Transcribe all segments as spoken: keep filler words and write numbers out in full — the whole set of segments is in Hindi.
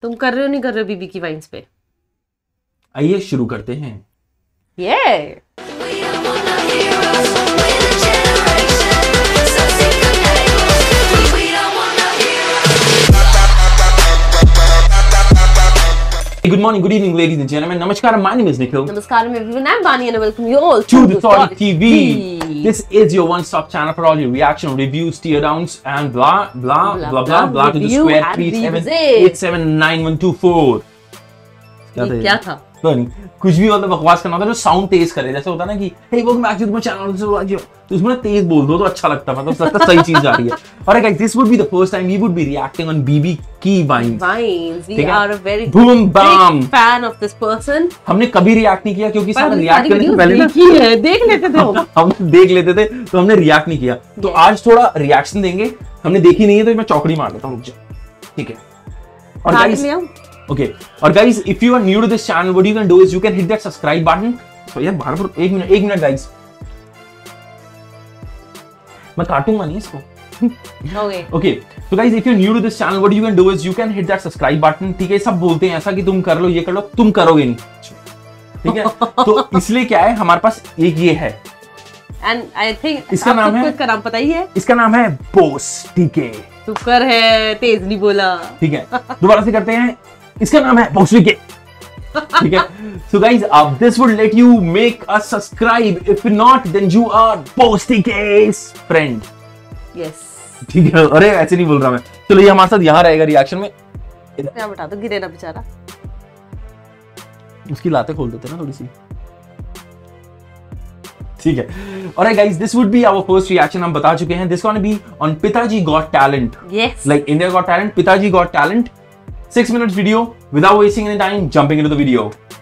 तुम कर रहे हो नहीं कर रहे हो बीबी की वाइन्स पे? आइए शुरू करते हैं। ये Good morning, good evening, ladies and gentlemen. Namaskar, my name is Nikhil. Namaskar everyone, I'm Bani and I welcome you all to the Solid T V. This is your one-stop channel for all your reaction, reviews, teardowns, and blah blah blah blah blah, blah to the square three seven eight seven nine one two four. ये क्या था? तो नहीं कुछ भी मतलब बकवास करना होता है जो साउंड तेज करे, जैसे होता है ना कि हे वो मैं एक्चुअली तुम्हारे चैनल से आज तो उसमें तेज बोल दो तो अच्छा लगता है, मतलब लगता सही चीज आ रही है। और guys this would be the first time we would be reacting on BB की vines. Vines we are a very boom Bam fan of this person. हमने कभी रिएक्ट नहीं किया क्योंकि सारा रिएक्ट करने से पहले देखी है, देख लेते थे हम हम देख लेते थे तो हमने रिएक्ट नहीं किया। तो आज थोड़ा रिएक्शन देंगे, हमने देखी नहीं है तो मैं चौकड़ी मार लेता हूं, रुक जा, ठीक है। और गाइस ओके और guys if you are new to this channel what you can do is you can hit that subscribe button. तो यार बार बार एक मिनट एक मिनट गाइस, मैं काटूंगा नहीं इसको। ओके ओके तो guys if you are new to this channel what you can do is you can hit that subscribe button, ठीक है। सब बोलते हैं ऐसा कि तुम कर लो ये कर लो, तुम करोगे नहीं, ठीक है। तो इसलिए क्या है हमारे पास एक ये है एंड आई थिंक इसका नाम है, इसका नाम पता ही है, इसका नाम है बोस, ठीक है। शुक्र है तेज नहीं बोला, ठीक है। दोबारा से करते हैं, इसका नाम है बोस, ठीक है, ठीक है। So guys, uh, this would let you make us subscribe. If not, then you are Posty Case friend. Yes. ठीक है। अरे ऐसे नहीं बोल रहा मैं। चलो ये हमारे साथ यहाँ रहेगा रिएक्शन में। क्या बता दो, गिरे ना बेचारा। उसकी लातें खोल देते ना थोड़ी सी। ठीक है। Alright guys, this would be our first reaction. हम बता चुके हैं। This gonna be on Pitaji Got Talent. Yes. Like India Got Talent, Pitaji Got Talent. Six minutes video. Without wasting any time, jumping into the video.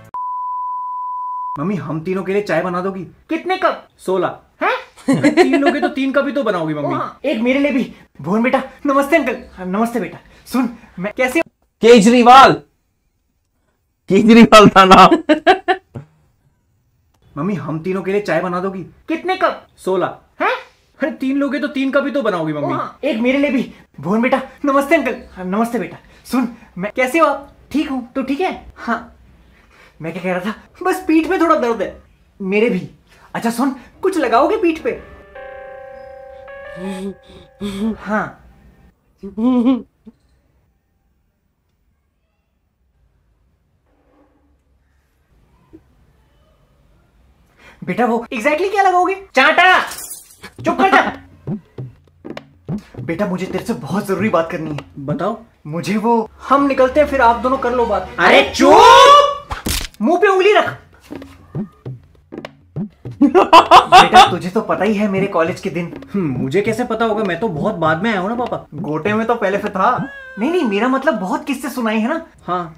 मम्मी हम तीनों के लिए चाय बना दोगी? कितने कप? सोलह। हैं? तीन लोगे तो तीन कप ही तो बनाओगी मम्मी। एक मेरे लिए भी। भुवन बेटा, नमस्ते अंकल। हाँ, नमस्ते बेटा। सुन, मैं कैसे? केजरीवाल। केजरीवाल था ना। मम्मी हम तीनों के लिए चाय बना दोगी? कितने कप? सोलह। हैं? अरे तीन लोगे तो तीन कप ही तो बनाओगी मम्मी। एक मेरे लिए भी। भुवन बेटा, नमस्ते अंकल। हाँ, नमस्ते बेटा। सुन, मैं कैसे हो आप? ठीक हूँ, तो ठीक है? हाँ। मैं क्या कह रहा था, बस पीठ में थोड़ा दर्द है, मेरे भी। अच्छा सुन, कुछ लगाओगे पीठ पे? हाँ। बेटा वो एग्जैक्टली क्या लगाओगे? चाटा। चुप कर जा। बेटा मुझे तेरे से बहुत जरूरी बात करनी है। बताओ। मुझे वो हम निकलते हैं फिर आप दोनों कर लो बात। अरे चुप, मुंह पे उंगली रख। बेटा तुझे तो पता ही है मेरे कॉलेज के दिन। मुझे कैसे पता होगा, मैं तो बहुत बाद में आया हूँ ना पापा। गोटे में तो पहले से था। नहीं नहीं मेरा मतलब बहुत किस्से सुनाई है ना। हाँ।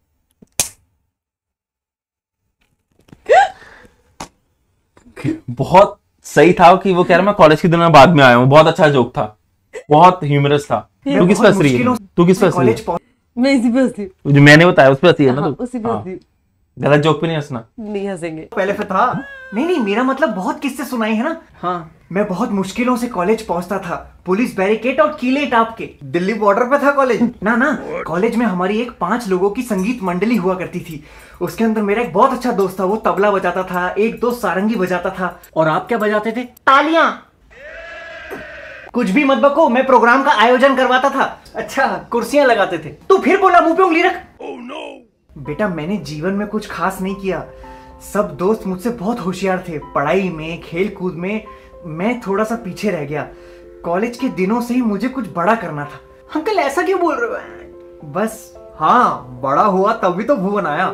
बहुत सही था कि वो कह रहा मैं कॉलेज के दिनों बाद में आया हूँ, बहुत अच्छा जोक था, बहुत ह्यूमरस था। तू किस पे हंस रही है? तू किस पे हंस रही है? मैं इसी पे हंसी। जो मैंने बताया उस पे हंसी है ना? हाँ, तू उसी पे हंसी। गलत जोक पे नहीं हंसना। नहीं हंसेंगे। पहले से था। नहीं नहीं मेरा मतलब बहुत किस्से सुनाई है ना। हाँ। मैं बहुत मुश्किलों से कॉलेज पहुंचता था, पुलिस बैरिकेड और कीले टाप के। दिल्ली बॉर्डर पे था कॉलेज। ना ना कॉलेज में हमारी एक पांच लोगों की संगीत मंडली हुआ करती थी। उसके अंदर मेरा एक बहुत अच्छा दोस्त था, वो तबला बजाता था, एक दोस्त सारंगी बजाता था। और आप क्या बजाते थे? तालियां। कुछ भी मत बको, मैं प्रोग्राम का आयोजन करवाता था। अच्छा कुर्सियां लगाते थे। तू फिर बोला मुंह पे उंगली रख। oh, no. बेटा मैंने जीवन में कुछ खास नहीं किया, सब दोस्त मुझसे बहुत होशियार थे, पढ़ाई में खेल कूद में मैं थोड़ा सा पीछे रह गया। कॉलेज के दिनों से ही मुझे कुछ बड़ा करना था। अंकल ऐसा क्यों बोल रहे हो? बस हाँ बड़ा हुआ तभी तो भुवन आया।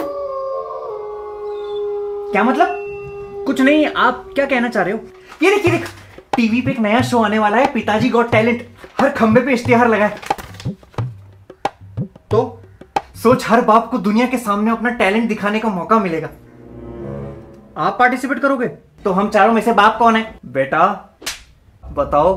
क्या मतलब? कुछ नहीं, आप क्या कहना चाह रहे हो? ये देख ये देख, टीवी पे एक नया शो आने वाला है, पिताजी गॉट टैलेंट। हर खंबे पे इश्तिहार लगा है। तो सोच हर बाप को दुनिया के सामने अपना टैलेंट दिखाने का मौका मिलेगा। आप पार्टिसिपेट करोगे? तो हम चारों में से बाप कौन है? बेटा बताओ।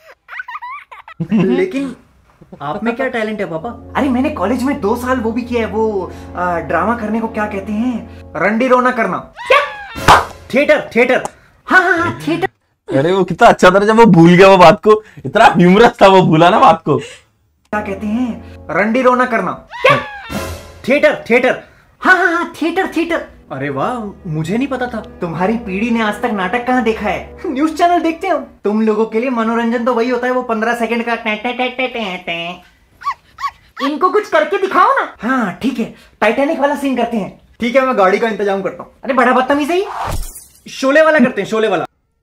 लेकिन आप में क्या टैलेंट है पापा? अरे मैंने कॉलेज में दो साल वो भी किया है, वो आ, ड्रामा करने को क्या कहते हैं, रंडी रोना करना। क्या? Theatre theatre. हाँ हाँ हाँ थिएटर। अरे वो कितना अच्छा था जब वो भूल गया वो बात को, इतना ह्यूमरस था वो, भूला ना बात को। क्या कहते हैं, रंडी रोना करना। क्या? थिएटर थिएटर हाँ हाँ हाँ थिएटर थिएटर। अरे वाह, मुझे नहीं पता था। तुम्हारी पीढ़ी ने आज तक नाटक कहाँ देखा है? न्यूज चैनल देखते हो तुम लोगों के लिए मनोरंजन तो वही होता है, वो पंद्रह सेकंड का टे टे टे टे टे टे। इनको कुछ करके दिखाओ ना। हाँ ठीक है, टाइटैनिक वाला सीन करते हैं। ठीक है, मैं गाड़ी का इंतजाम करता हूँ। अरे बड़ा बदतमीज है, शोले वाला करते हैं, शोले वाला।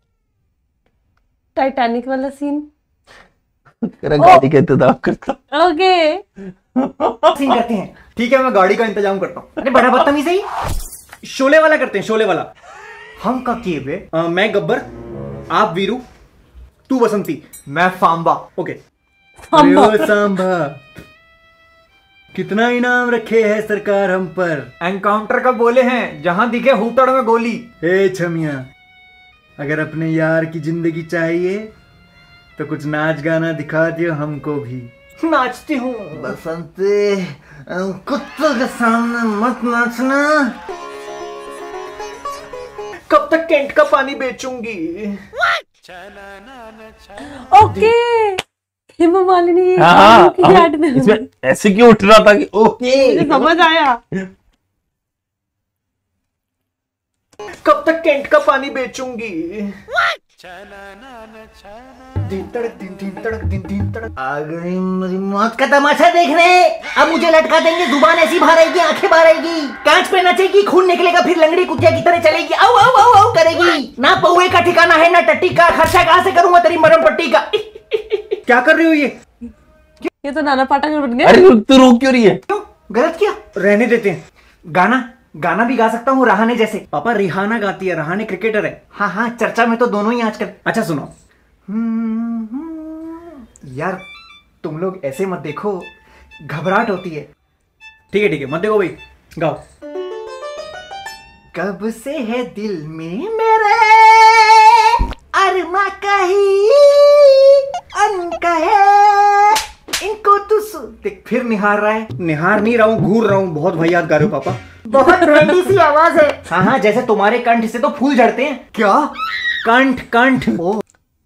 टाइटैनिक वाला सीन तेरा गाड़ी का इंतजाम करता। ओके सीन करते हैं। ठीक है, मैं गाड़ी का इंतजाम करता हूँ। अरे बड़ा बदतमीज है, शोले वाला करते हैं, शोले वाला। हम का किए बे? मैं गब्बर, आप वीरू, तू बसंती, मैं फांबा। ओके। फांबा। अरे ओ सांबा, कितना इनाम रखे है सरकार हम पर? एनकाउंटर का बोले हैं, जहां दिखे हुटड़ में गोली। ए छमिया, अगर अपने यार की जिंदगी चाहिए तो कुछ नाच गाना दिखा दियो हमको भी। नाचती हूँ बसंती, कुत्तों के सामने मत नाचना। कब तक कैंट का पानी बेचूंगी? ओके हेमा मालिनी हाँ हाँ, की हमें ऐड में इसमें ऐसे क्यों उठ रहा था कि ओके मुझे समझ आया। कब तक कैंट का पानी बेचूंगी? दिन तड़क दिन दिन तड़क दिन दिन तड़क। आ गई मेरी मौत का तमाशा देखने। अब मुझे लटका देंगे, जुबान ऐसी भरेगी, आंखें भरेगी, कांच पे नचेगी, खून निकलेगा, फिर लंगड़ी कुतिया की तरह चलेगी, आउ आउ आउ आउ करेगी। ना पौए का ठिकाना है ना टट्टी का, खर्चा कहां से करूंगा तेरी मरम पट्टी का। क्या कर रही हो ये? ये तो नाना पाटेकर बन गया। अरे तू रो क्यों रही है? क्यों, गलत किया? रहने देते हैं। गाना गाना भी गा सकता हूँ रहाने जैसे। पापा रिहाना गाती है, रहाने क्रिकेटर है। हाँ हाँ, चर्चा में तो दोनों ही आजकल। अच्छा सुनो। यार तुम लोग ऐसे मत देखो, घबराहट होती है। ठीक है ठीक है, मत देखो भाई, गाओ। कब से है दिल में मेरे अरमा कही अनकहे, इनको तू देख फिर निहार रहा है। निहार नहीं रहा हूँ, घूर रहा हूँ। बहुत भैयात गा रहे हो पापा। बहुत ठंडी सी आवाज है। हाँ हाँ, जैसे तुम्हारे कंठ से तो फूल झड़ते हैं। क्या? कंठ कंठ। ओ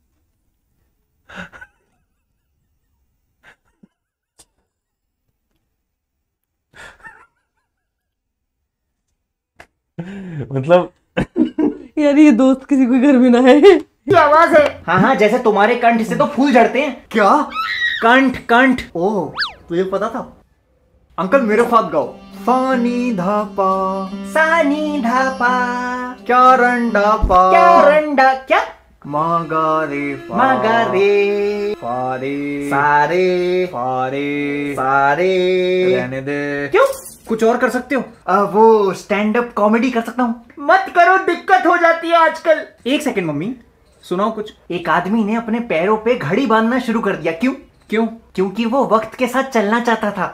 मतलब यार ये दोस्त किसी को घर में ना है। ये आवाज है। हाँ हाँ, जैसे तुम्हारे कंठ से तो फूल झड़ते हैं। क्या? कंठ कंठ। ओ तुझे पता था? अंकल मेरे साथ गाओ। सानी धापा सानी धापा, क्या रंडा पा, क्या रंडा, क्या मागारे मागारे फारे सारे फारे सारे। रहने दे। क्यों? कुछ और कर सकते हो? आ, वो स्टैंड अप कॉमेडी कर सकता हूँ। मत करो, दिक्कत हो जाती है आजकल। एक सेकंड मम्मी, सुनाओ कुछ। एक आदमी ने अपने पैरों पे घड़ी बांधना शुरू कर दिया। क्यों? क्यों? क्योंकि वो वक्त के साथ चलना चाहता था।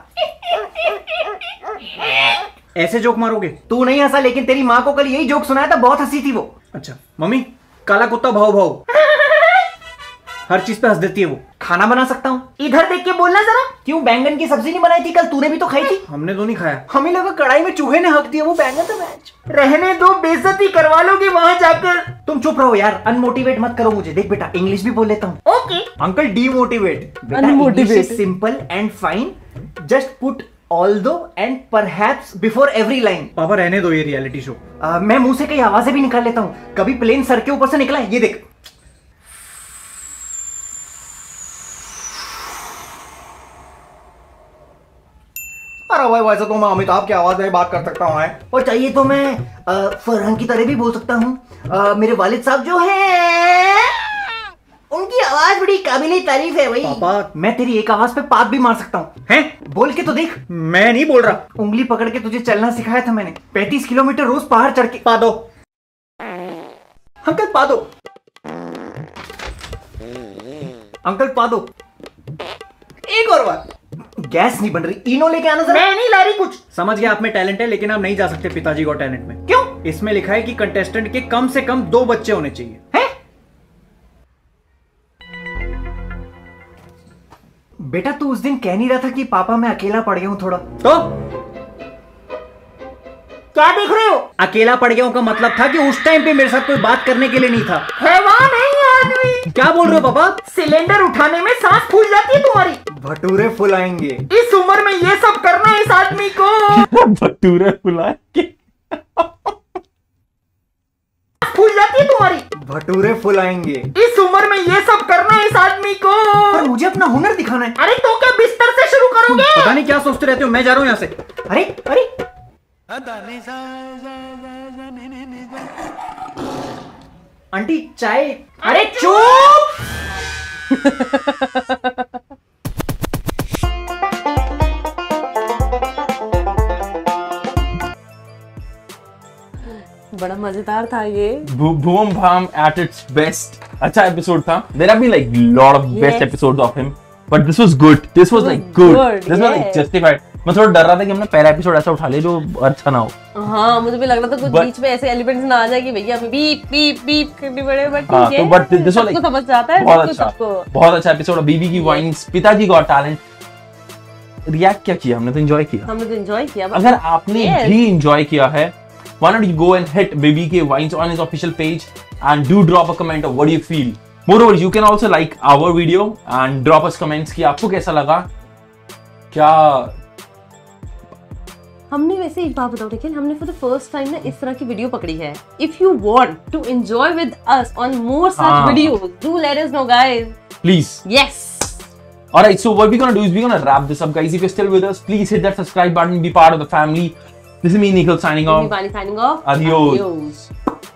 ऐसे जोक मारोगे? तू नहीं हंसा, लेकिन तेरी माँ को कल यही जोक सुनाया था, बहुत हंसी थी वो। अच्छा मम्मी, काला कुत्ता भाव भाव, हर चीज पे हंस देती है वो। खाना बना सकता हूँ। इधर देख के बोलना जरा। क्यों, बैंगन की सब्जी नहीं बनाई थी कल? तूने भी तो खाई थी। हमने तो नहीं खाया। हमें लगा कढ़ाई में चूहे ने हक दिया वो बैंगन। तो मैच रहने दो, बेइज्जती करवा लोगे वहां जाकर। तुम चुप रहो यार, अनमोटिवेट मत करो मुझे। देख बेटा, इंग्लिश भी बोल लेता हूँ। Okay uncle, demotivate. Unmotivate. Simple and fine, just put although and perhaps before every line. पापा रहने दो ये रियलिटी शो। uh, मैं मुंह से कई आवाजें भी निकाल लेता हूँ। कभी प्लेन सर के ऊपर से निकला है, ये देख। अरे भाई, वैसे तो मैं अमिताभ की आवाज में बात कर सकता हूँ, और चाहिए तो मैं फरहान की तरह भी बोल सकता हूँ। मेरे वालिद साहब जो हैं, उनकी आवाज बड़ी काबिले तारीफ है भाई। पापा, मैं तेरी एक आवाज पे पाप भी मार सकता हूँ। हैं? बोल के तो देख। मैं नहीं बोल रहा। उंगली पकड़ के तुझे चलना सिखाया था मैंने। पैंतीस किलोमीटर रोज पहाड़ चढ़ के। पा दो अंकल, पा दो अंकल, पा दो। एक और बार। गैस नहीं बन रही, इनो लेके आना जरा। मैं नहीं ला रही कुछ। समझ गया आप में टैलेंट है, लेकिन आप नहीं जा सकते पिताजी को टैलेंट में। क्यों? इसमें लिखा है कि कंटेस्टेंट के कम से कम दो बच्चे होने चाहिए। है? बेटा तू उस दिन कह नहीं रहा था कि पापा मैं अकेला पड़ गया हूं थोड़ा? तो क्या देख रहे हो? अकेला पड़ गया हूं का मतलब था कि उस टाइम पे मेरे साथ कोई बात करने के लिए नहीं था। हैवान है ये आदमी। क्या बोल रहे हो पापा? सिलेंडर उठाने में सांस फूल जाती है तुम्हारी। भटूरे फुलाएंगे। इस उम्र में ये सब करना इस आदमी को। भटूरे फुलाएंगे। फूल जाती है तुम्हारी। भटूरे फुलाएंगे। इस उम्र में ये सब करना इस आदमी को। पर मुझे अपना हुनर दिखाना है। अरे तो क्या बिस्तर से शुरू करोगे? पता नहीं क्या सोचते रहते हो, मैं जा रहा हूँ यहाँ से। अरे अरे आंटी चाय। अरे चुप। बड़ा मजेदार था ये। Boom Bam at its best. अच्छा एपिसोड था. There have been like lot of best Yes. episodes of him, but this was good. This was It like was good. good, This was like yes. justified. मैं थोड़ा डर रहा था कि हमने पहला एपिसोड ऐसा उठा ले जो अच्छा ना हो. हाँ मुझे भी लग रहा था कुछ But- बीच में ऐसे एलिमेंट्स ना आ जाए कि भैया हमें बीप बीप बीप करने पड़े, बट हाँ, ठीक तो है। but this was like सबको समझ जाता है, बहुत सबको- अच्छा, सबको। बहुत अच्छा एपिसोड. बीबी की वाइन्स, पिताजी गॉट टैलेंट. रिएक्ट क्या किया हमने, तो एंजॉय किया. हमने तो एंजॉय किया। but- अगर आपने Yes. भी एंजॉय किया है, why not you go and hit Baby K Wines on his official page and do drop a comment of what do you feel. Moreover, you can also like our video and drop us comments कि आपको कैसा लगा. क्या हमने वैसे एक बात बताओ निखिल, हमने फॉर द फर्स्ट टाइम ना इस तरह की वीडियो पकड़ी है. If you want to enjoy with us on more such हाँ. Videos, do let us know guys. please. Yes. Alright, so what we're gonna do is we're gonna wrap this up, guys. If you're still with us, please hit that subscribe button, be part of the family. This is me, Nikhil, signing off. Signing off. Adios. Adios.